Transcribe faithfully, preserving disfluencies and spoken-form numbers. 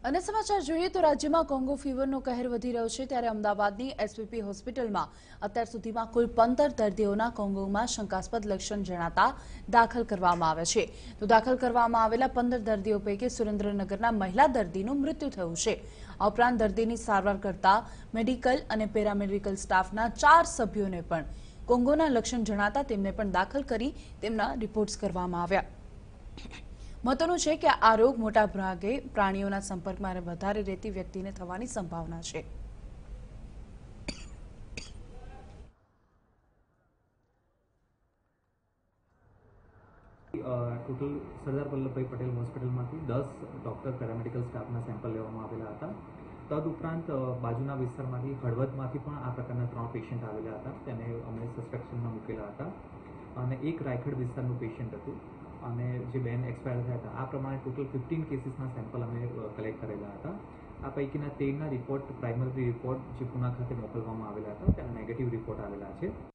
અને સમાચાર જોઈએ તો રાજ્યમાં કોંગો ફીવરનો કહેર વધી રહ્યો છે ત્યારે અમદાવાદની એસવીપી હોસ્પિટલમાં અત્યાર સુધીમાં કુલ પંદર દર્દીઓના કોંગોમાં શંકાસ્પદ લક્ષણ જણાતા દાખલ કરવામાં આવ્યા છે તો દાખલ કરવામાં આવેલા પંદર દર્દીઓ પૈકી સુરેન્દ્રનગરના મહિલા દર્દીનું મૃત્યુ થયું છે આ ઉપરાંત દર્દીની સારવાર કરતા મેડિકલ અને પેરામેડિકલ સ્ટાફના ચાર સભ્યોને પણ કોંગોના લક્ષણ જણાતા તેમને પણ દાખલ કરી તેમના રિપોર્ટ્સ કરવામાં આવ્યા મહત્વનું છે કે આ રોગ મોટા ભાગે પ્રાણીઓના સંપર્કમાં વધારે રહેતી વ્યક્તિને થવાની સંભાવના છે ટોટલ સરદાર વલ્લભભાઈ પટેલ હોસ્પિટલમાંથી દસ ડોક્ટર પેરામેડિકલ સ્ટાફના સેમ્પલ લેવામાં આવેલા હતા તદુપરાંત બાજુના વિસ્તારમાંથી હળવદમાંથી પણ આ પ્રકારના ત્રણ પેશન્ટ આવેલા હતા તેને અમે સસ્પેક્શનમાં મૂકેલા હતા અને એક રાયખડ વિસ્તારનું પેશન્ટ હતું અને જે બેન એક્સપાયર થયા હતા આ પ્રમાણે ટોટલ ફિફ્ટીન કેસીસના સેમ્પલ અમે કલેક્ટ કરેલા હતા આ પૈકીના તેરના રિપોર્ટ પ્રાઇમરી રિપોર્ટ જે પુના ખાતે મોકલવામાં આવેલા હતા તેના નેગેટિવ રિપોર્ટ આવેલા છે।